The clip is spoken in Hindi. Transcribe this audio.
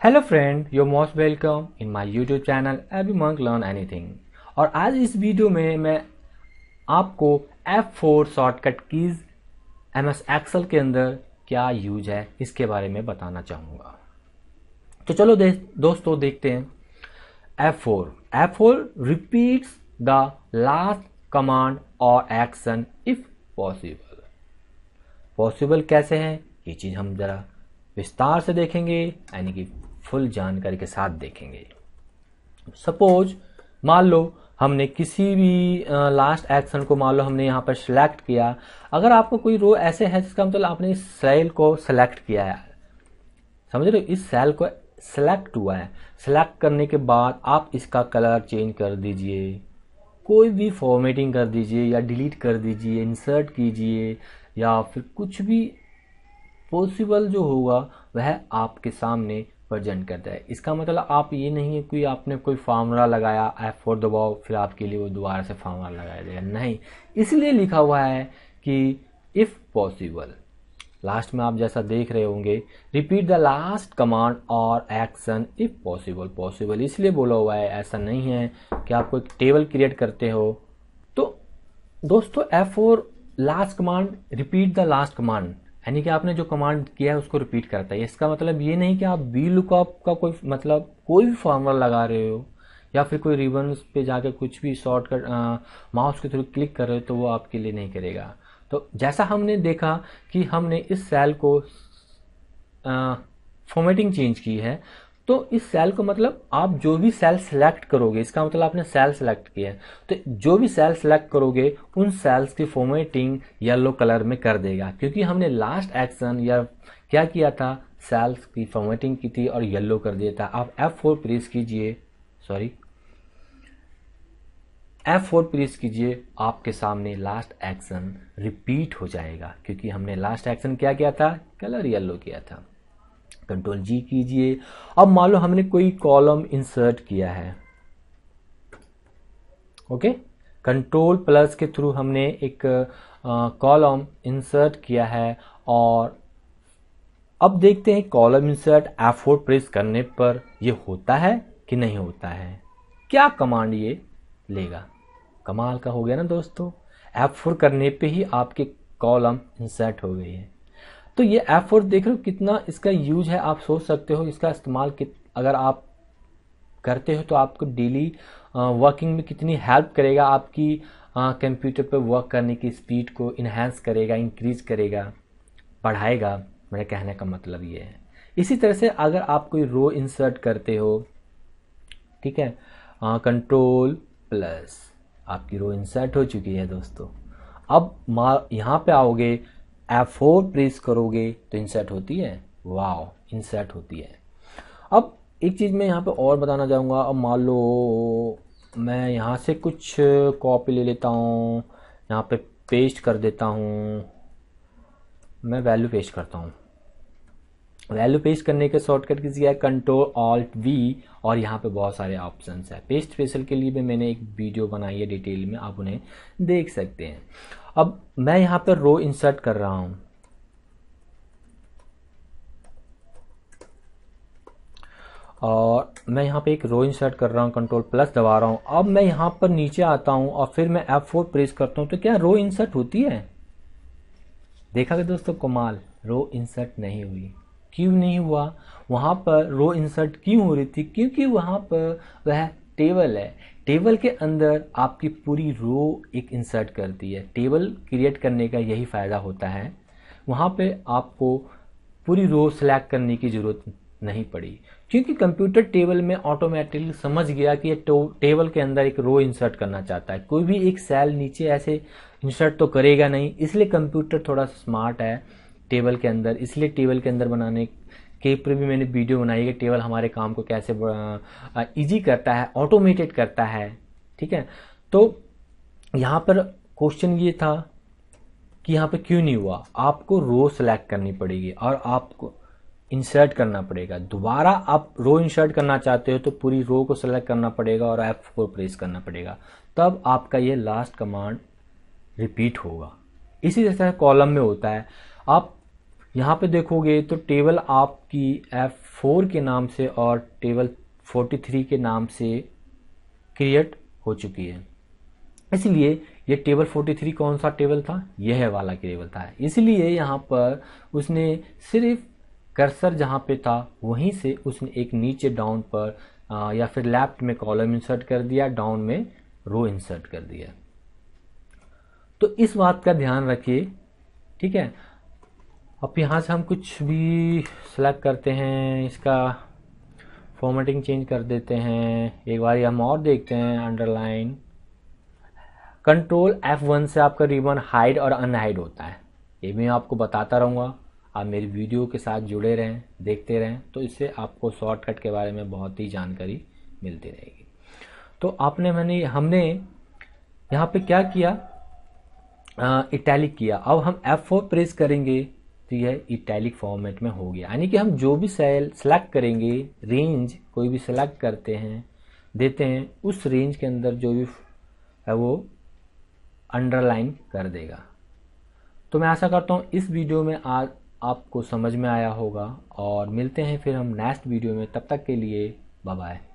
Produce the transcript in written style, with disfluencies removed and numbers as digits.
Hello friend, you most welcome in my YouTube channel every monk learn anything. और आज इस वीडियो में मैं आपको F4 shortcut keys MS Excel के अंदर क्या यूज है इसके बारे में बताना चाहूँगा। तो चलो दोस्तों देखते हैं। F4 repeats the last command और एक्शन इफ पॉसिबल। पॉसिबल कैसे है ये चीज़ हम ज़रा विस्तार से देखेंगे, यानी कि फुल जानकारी के साथ देखेंगे। सपोज मान लो हमने किसी भी लास्ट एक्शन को मान लो हमने यहाँ पर सिलेक्ट किया। अगर आपको कोई रो ऐसे है जिसका मतलब आपने इस सेल को सिलेक्ट किया है, समझ रहे हो, इस सेल को सिलेक्ट हुआ है। सिलेक्ट करने के बाद आप इसका कलर चेंज कर दीजिए, कोई भी फॉर्मेटिंग कर दीजिए या डिलीट कर दीजिए, इंसर्ट कीजिए या फिर कुछ भी पॉसिबल जो होगा वह आपके सामने प्रेजेंट करता है। इसका मतलब आप ये नहीं है कि आपने कोई फार्मूला लगाया, F4 दबाओ फिर आपके लिए वो दोबारा से फार्मूला लगाया जाएगा, नहीं। इसलिए लिखा हुआ है कि इफ पॉसिबल। लास्ट में आप जैसा देख रहे होंगे, रिपीट द लास्ट कमांड और एक्शन इफ पॉसिबल। पॉसिबल इसलिए बोला हुआ है, ऐसा नहीं है कि आप कोई टेबल क्रिएट करते हो। तो दोस्तों F4 last command, repeat the last command, यानी कि आपने जो कमांड किया है उसको रिपीट करता है। इसका मतलब ये नहीं कि आप वी लुकअप का कोई मतलब कोई भी फॉर्मूला लगा रहे हो या फिर कोई रिबन पे जाकर कुछ भी शॉर्टकट माउस के थ्रू क्लिक कर रहे हो तो वो आपके लिए नहीं करेगा। तो जैसा हमने देखा कि हमने इस सेल को फॉर्मेटिंग चेंज की है, तो इस सेल को मतलब आप जो भी सेल सेलेक्ट करोगे, इसका मतलब आपने सेल सेलेक्ट किया है, तो जो भी सेल सेलेक्ट करोगे उन सेल्स की फॉर्मेटिंग येलो कलर में कर देगा, क्योंकि हमने लास्ट एक्शन या क्या किया था, सेल्स की फॉर्मेटिंग की थी और येलो कर दिया था। आप F4 प्रेस कीजिए, F4 प्रेस कीजिए, आपके सामने लास्ट एक्शन रिपीट हो जाएगा, क्योंकि हमने लास्ट एक्शन क्या किया था, कलर येलो किया था। कंट्रोल G कीजिए। अब मान लो हमने कोई कॉलम इंसर्ट किया है, ओके, कंट्रोल प्लस के थ्रू हमने एक कॉलम इंसर्ट किया है। और अब देखते हैं कॉलम इंसर्ट F4 प्रेस करने पर ये होता है कि नहीं होता है, क्या कमांड ये लेगा। कमाल का हो गया ना दोस्तों, F4 करने पे ही आपके कॉलम इंसर्ट हो गई है। तो ये F4 देख रहे हो कितना इसका यूज है। आप सोच सकते हो इसका इस्तेमाल अगर आप करते हो तो आपको डेली वर्किंग में कितनी हेल्प करेगा, आपकी कंप्यूटर पे वर्क करने की स्पीड को इन्हेंस करेगा, इंक्रीज करेगा, बढ़ाएगा। मेरे कहने का मतलब ये है। इसी तरह से अगर आप कोई रो इंसर्ट करते हो, ठीक है, कंट्रोल प्लस, आपकी रो इंसर्ट हो चुकी है दोस्तों। अब यहाँ पे आओगे, F4 प्रेस करोगे तो इंसर्ट होती है, वाओ, इंसर्ट होती है। अब एक चीज़ मैं यहाँ पे और बताना चाहूँगा। अब मान लो मैं यहाँ से कुछ कॉपी ले लेता हूँ, यहाँ पे पेस्ट कर देता हूँ। मैं वैल्यू पेस्ट करता हूँ। वैल्यू पेस्ट करने के शॉर्टकट कीजिए कंट्रोल ऑल्ट V, और यहाँ पे बहुत सारे ऑप्शंस है। पेस्ट स्पेशल के लिए भी मैंने एक वीडियो बनाई है डिटेल में, आप उन्हें देख सकते हैं। अब मैं यहाँ पर रो इंसर्ट कर रहा हूँ, और मैं यहाँ पे एक रो इंसर्ट कर रहा हूँ, कंट्रोल प्लस दबा रहा हूँ। अब मैं यहाँ पर नीचे आता हूँ और फिर मैं F4 प्रेस करता हूँ, तो क्या रो इंसर्ट होती है? देखा कि दोस्तों कमाल, रो इंसर्ट नहीं हुई। क्यों नहीं हुआ? वहाँ पर रो इंसर्ट क्यों हो रही थी? क्योंकि वहाँ पर वह टेबल है, टेबल के अंदर आपकी पूरी रो एक इंसर्ट करती है। टेबल क्रिएट करने का यही फ़ायदा होता है, वहाँ पे आपको पूरी रो सेलेक्ट करने की ज़रूरत नहीं पड़ी, क्योंकि कंप्यूटर टेबल में ऑटोमेटिकली समझ गया कि ये टेबल के अंदर एक रो इंसर्ट करना चाहता है। कोई भी एक सेल नीचे ऐसे इंसर्ट तो करेगा नहीं, इसलिए कंप्यूटर थोड़ा स्मार्ट है टेबल के अंदर। इसलिए टेबल के अंदर बनाने के ऊपर भी मैंने वीडियो बनाई है, टेबल हमारे काम को कैसे इजी करता है, ऑटोमेटेड करता है, ठीक है। तो यहाँ पर क्वेश्चन ये था कि यहाँ पे क्यों नहीं हुआ। आपको रो सेलेक्ट करनी पड़ेगी और आपको इंसर्ट करना पड़ेगा। दोबारा आप रो इंसर्ट करना चाहते हो तो पूरी रो को सेलेक्ट करना पड़ेगा और F4 प्रेस करना पड़ेगा, तब आपका ये लास्ट कमांड रिपीट होगा। इसी तरह से कॉलम में होता है। आप यहाँ पे देखोगे तो टेबल आपकी F4 के नाम से और टेबल 43 के नाम से क्रिएट हो चुकी है। इसलिए ये टेबल 43 कौन सा टेबल था, यह वाला टेबल था। इसलिए यहाँ पर उसने सिर्फ कर्सर जहाँ पे था वहीं से उसने एक नीचे डाउन पर या फिर लेफ्ट में कॉलम इंसर्ट कर दिया, डाउन में रो इंसर्ट कर दिया। तो इस बात का ध्यान रखिए, ठीक है। अब यहाँ से हम कुछ भी सेलेक्ट करते हैं, इसका फॉर्मेटिंग चेंज कर देते हैं। एक बार हम और देखते हैं, अंडरलाइन कंट्रोल F1 से आपका रिबन हाइड और अनहाइड होता है। ये भी मैं आपको बताता रहूँगा, आप मेरी वीडियो के साथ जुड़े रहें, देखते रहें, तो इससे आपको शॉर्टकट के बारे में बहुत ही जानकारी मिलती रहेगी। तो हमने यहाँ पे क्या किया, इटैलिक किया। अब हम F4 प्रेस करेंगे तो यह इटैलिक फॉर्मेट में हो गया। यानी कि हम जो भी सेल सेलेक्ट करेंगे, रेंज कोई भी सेलेक्ट करते हैं, देते हैं, उस रेंज के अंदर जो भी है वो अंडरलाइन कर देगा। तो मैं आशा करता हूँ इस वीडियो में आज आपको समझ में आया होगा, और मिलते हैं फिर हम नेक्स्ट वीडियो में। तब तक के लिए बाय बाय।